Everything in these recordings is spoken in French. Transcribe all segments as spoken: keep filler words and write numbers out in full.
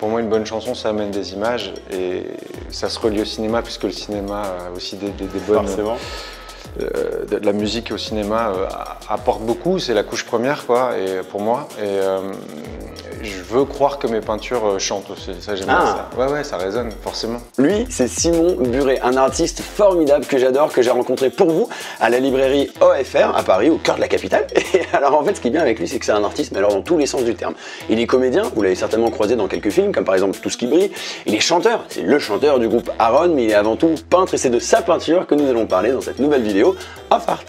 Pour moi, une bonne chanson, ça amène des images et ça se relie au cinéma puisque le cinéma a aussi des, des, des bonnes... Forcément. Euh, de la musique au cinéma euh, apporte beaucoup, c'est la couche première quoi, et, pour moi. Et euh, je veux croire que mes peintures euh, chantent aussi, ça j'aime ah. bien ça. Ouais, ouais, ça résonne, forcément. Lui, c'est Simon Buret, un artiste formidable que j'adore, que j'ai rencontré pour vous à la librairie O F R à Paris, au cœur de la capitale. Et alors en fait, ce qui est bien avec lui, c'est que c'est un artiste, mais alors dans tous les sens du terme. Il est comédien, vous l'avez certainement croisé dans quelques films, comme par exemple Tout ce qui brille. Il est chanteur, c'est le chanteur du groupe Aaron, mais il est avant tout peintre et c'est de sa peinture que nous allons parler dans cette nouvelle vidéo Off Art.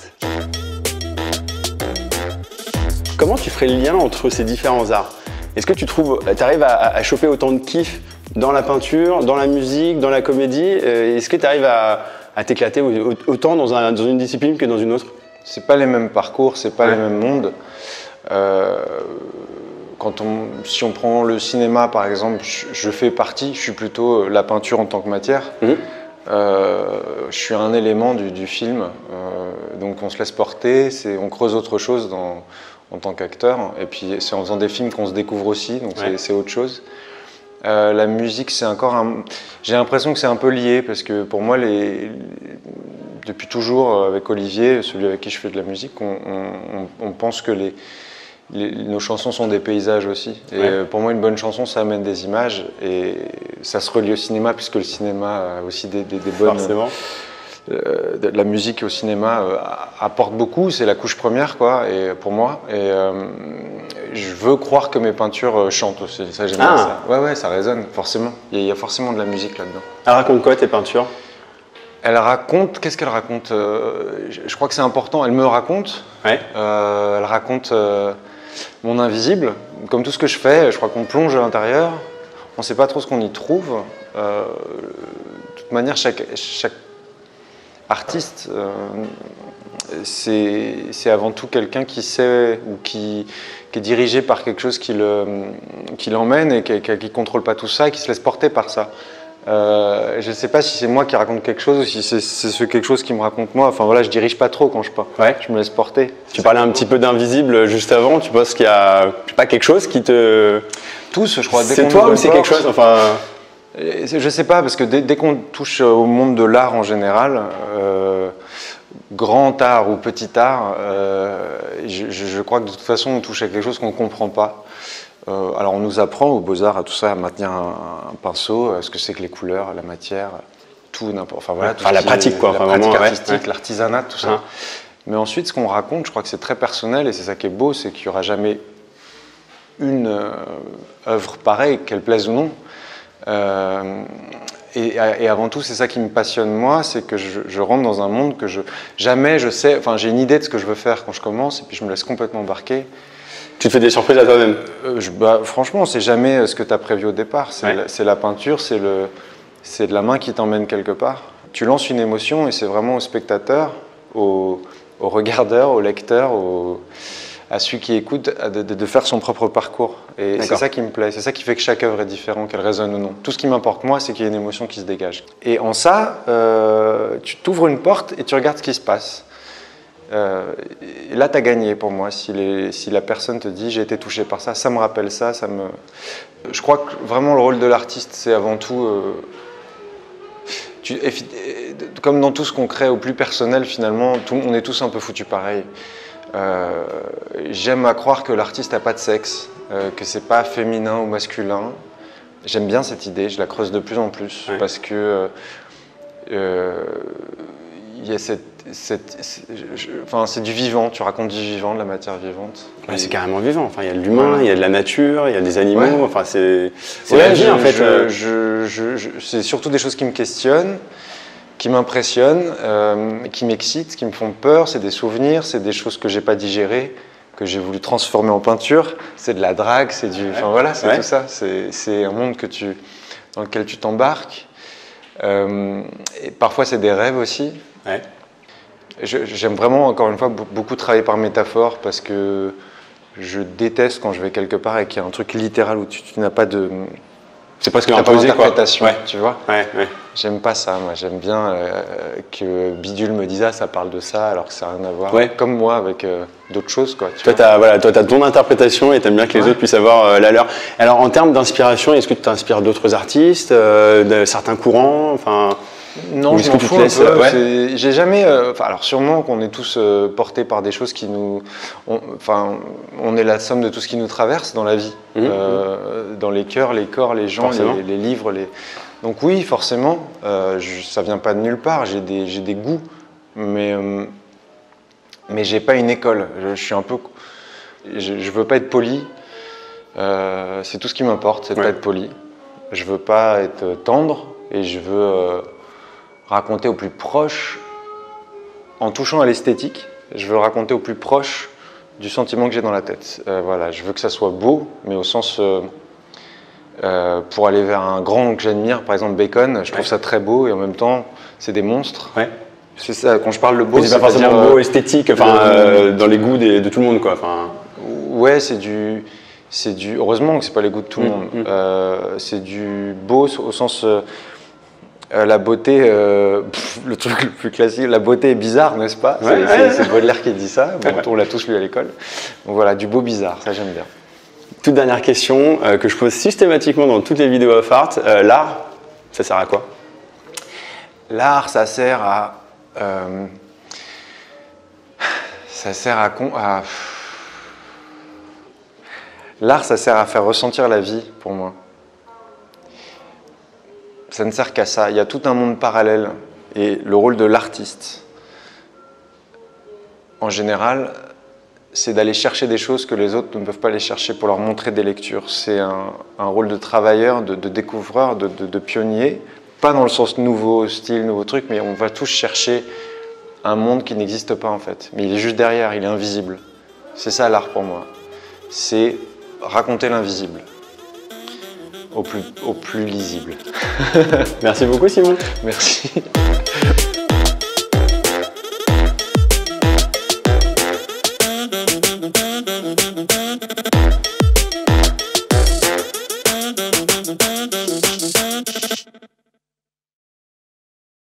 Comment tu ferais le lien entre ces différents arts? Est-ce que tu trouves, tu arrives à, à choper autant de kiff dans la peinture, dans la musique, dans la comédie? Est-ce que tu arrives à, à t'éclater autant dans, un, dans une discipline que dans une autre? C'est pas les mêmes parcours, c'est pas ouais. les mêmes mondes. Euh, quand on, si on prend le cinéma par exemple, je, je fais partie, je suis plutôt la peinture en tant que matière. Mmh. Euh, je suis un élément du, du film, euh, donc on se laisse porter, on creuse autre chose dans, en tant qu'acteur, et puis c'est en faisant des films qu'on se découvre aussi, donc ouais. c'est autre chose. Euh, la musique, c'est encore un... J'ai l'impression que c'est un peu lié, parce que pour moi, les... depuis toujours, avec Olivier, celui avec qui je fais de la musique, on, on, on pense que les... Les, nos chansons sont des paysages aussi. Et ouais. pour moi, une bonne chanson, ça amène des images et ça se relie au cinéma puisque le cinéma a aussi des, des, des bonnes... Forcément. Euh, de la musique au cinéma euh, apporte beaucoup, c'est la couche première quoi, et pour moi. Et euh, je veux croire que mes peintures chantent aussi. Ça, j'aime ah. bien ça. Ouais, ouais, ça résonne forcément. Il y, y a forcément de la musique là-dedans. Elle raconte quoi tes peintures? Elle raconte, qu'est-ce qu'elle raconte? euh, je, je crois que c'est important, elle me raconte. Ouais. Euh, elle raconte euh, mon invisible, comme tout ce que je fais, je crois qu'on plonge à l'intérieur, on ne sait pas trop ce qu'on y trouve. Euh, de toute manière, chaque, chaque artiste, euh, c'est avant tout quelqu'un qui sait ou qui, qui est dirigé par quelque chose qui l'emmène le, qui et qui ne contrôle pas tout ça et qui se laisse porter par ça. Euh, je ne sais pas si c'est moi qui raconte quelque chose ou si c'est ce quelque chose qui me raconte moi. Enfin voilà, je dirige pas trop quand je peins. Ouais. Je me laisse porter. Tu parlais un petit peu d'invisible juste avant. Tu penses qu'il y a pas quelque chose qui te... Tous, je crois. C'est toi ou c'est quelque chose enfin... Je sais pas, parce que dès, dès qu'on touche au monde de l'art en général, euh, grand art ou petit art, euh, je, je crois que de toute façon on touche à quelque chose qu'on ne comprend pas. Euh, alors on nous apprend aux Beaux-Arts à tout ça, à maintenir un, un pinceau, ce que c'est que les couleurs, la matière, tout n'importe. Enfin voilà, tout enfin, la pratique quoi, la enfin, pratique vraiment, artistique, ouais. l'artisanat, tout ça. Hein. Mais ensuite, ce qu'on raconte, je crois que c'est très personnel et c'est ça qui est beau, c'est qu'il n'y aura jamais une euh, œuvre pareille, qu'elle plaise ou non. Euh, et, et avant tout, c'est ça qui me passionne moi, c'est que je, je rentre dans un monde que je jamais je sais. Enfin, j'ai une idée de ce que je veux faire quand je commence, et puis je me laisse complètement embarquer. Tu te fais des surprises à toi-même? euh, bah, Franchement, c'est jamais ce que tu as prévu au départ. C'est ouais. la, la peinture, c'est le, c'est de la main qui t'emmène quelque part. Tu lances une émotion, et c'est vraiment au spectateur, au, au regardeur, au lecteur, au à celui qui écoute, de, de, de faire son propre parcours. Et c'est ça qui me plaît, c'est ça qui fait que chaque œuvre est différente, qu'elle résonne ou non. Tout ce qui m'importe moi, c'est qu'il y ait une émotion qui se dégage. Et en ça, euh, tu t'ouvres une porte et tu regardes ce qui se passe. Euh, et là, tu as gagné pour moi. Si, les, si la personne te dit « j'ai été touché par ça », ça me rappelle ça, ça me... Je crois que vraiment le rôle de l'artiste, c'est avant tout... Euh, tu, comme dans tout ce qu'on crée au plus personnel, finalement, tout, on est tous un peu foutus pareil. Euh, J'aime à croire que l'artiste n'a pas de sexe, euh, que c'est pas féminin ou masculin. J'aime bien cette idée, je la creuse de plus en plus, oui. parce que euh, il y a cette, cette je, enfin, c'est du vivant, tu racontes du vivant, de la matière vivante. Ouais, c'est carrément vivant, enfin, il y a de l'humain, il y a de la nature, il y a des animaux, ouais. enfin, c'est ouais, la vie je, en fait. Je, je, je, je, c'est surtout des choses qui me questionnent, qui m'impressionnent, euh, qui m'excitent, qui me font peur, c'est des souvenirs, c'est des choses que j'ai pas digérées, que j'ai voulu transformer en peinture, c'est de la drague, c'est du... Enfin voilà, c'est ouais. tout ça, c'est un monde que tu, dans lequel tu t'embarques. Euh, et parfois c'est des rêves aussi. Ouais. J'aime vraiment, encore une fois, beaucoup travailler par métaphore parce que je déteste quand je vais quelque part et qu'il y a un truc littéral où tu, tu n'as pas de... C'est presque t'as pas imposé, quoi. d'interprétation, Ouais. tu vois. Ouais, ouais. J'aime pas ça, moi. J'aime bien euh, que Bidule me dise ah, ça parle de ça alors que ça n'a rien à voir. Ouais. Comme moi avec euh, d'autres choses, quoi. Tu Toi, vois. tu as voilà, toi, t'as ton interprétation et tu aimes bien que les Ouais. autres puissent avoir euh, la leur. Alors, en termes d'inspiration, est-ce que tu t'inspires d'autres artistes, euh, de certains courants, enfin, Non, ou je est-ce m'en que tu te fous un laisses, peu. euh, ouais. C'est- J'ai jamais. euh, Enfin, alors sûrement qu'on est tous euh, portés par des choses qui nous. on- Enfin, on est la somme de tout ce qui nous traverse dans la vie, Mhm. Euh, dans les cœurs, les corps, les gens, Forcément. les, les livres, les. Donc oui, forcément, euh, je, ça vient pas de nulle part. J'ai des, j'ai des goûts, mais euh, mais j'ai pas une école. Je, je suis un peu. Je, je veux pas être poli. Euh, c'est tout ce qui m'importe, c'est de Ouais. pas être poli. Je veux pas être tendre et je veux euh, raconter au plus proche, en touchant à l'esthétique, je veux raconter au plus proche du sentiment que j'ai dans la tête. Euh, voilà, je veux que ça soit beau, mais au sens euh, euh, pour aller vers un grand que j'admire, par exemple Bacon, je trouve Ouais. ça très beau et en même temps c'est des monstres. Ouais. C'est ça, quand je parle de beau, C'est pas forcément c'est-à-dire, beau, euh, esthétique, enfin, le- euh, dans les goûts des- de tout le monde, quoi. Enfin, Ouais, c'est du, c'est du. Heureusement que c'est pas les goûts de tout le Mm, monde. mm. Euh, c'est du beau au sens. euh, euh, la beauté, euh, pff, le truc le plus classique, la beauté est bizarre, n'est-ce pas? Ouais, C'est ouais, c'est- ouais. c'est Baudelaire qui dit ça. Bon, on l'a tous lu à l'école. Donc voilà, du beau bizarre, ça j'aime bien. toute dernière question euh, que je pose systématiquement dans toutes les vidéos of art. Euh, L'art, ça sert à quoi? L'art, ça sert à. euh, ça sert à, con- à- L'art, ça sert à faire ressentir la vie, pour moi. Ça ne sert qu'à ça. Il y a tout un monde parallèle. Et le rôle de l'artiste, en général, c'est d'aller chercher des choses que les autres ne peuvent pas aller chercher pour leur montrer des lectures. C'est un, un rôle de travailleur, de, de découvreur, de, de, de pionnier. Pas dans le sens nouveau style, nouveau truc, mais on va tous chercher un monde qui n'existe pas en fait. Mais il est juste derrière, il est invisible. C'est ça l'art pour moi. C'est raconter l'invisible au plus, au plus lisible. Merci beaucoup, Simon. Merci.